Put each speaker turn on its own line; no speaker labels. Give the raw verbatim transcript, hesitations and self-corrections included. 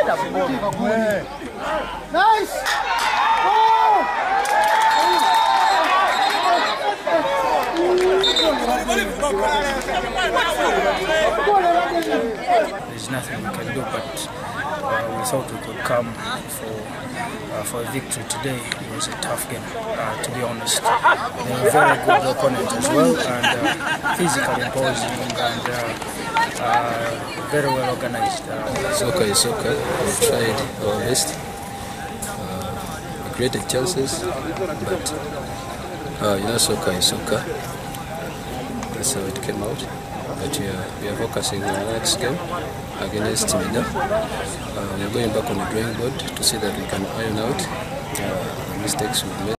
Nice!
There's nothing we can do, but uh, we thought we could come for uh, for a victory today. It was a tough game, uh, to be honest. They were a very good opponent as well, and uh, physically imposing and uh, uh, very well organized. Uh,
soccer is soccer. We've tried our best. Uh, we created chances, but uh, you know, soccer is soccer. That's how it came out. But we are, we are focusing on the next game against Timida. Uh, we are going back on the drawing board to see that we can iron out uh, the mistakes we've made.